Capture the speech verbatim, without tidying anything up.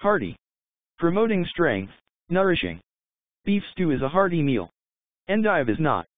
Hearty. Promoting strength, nourishing. Beef stew is a hearty meal. Endive is not.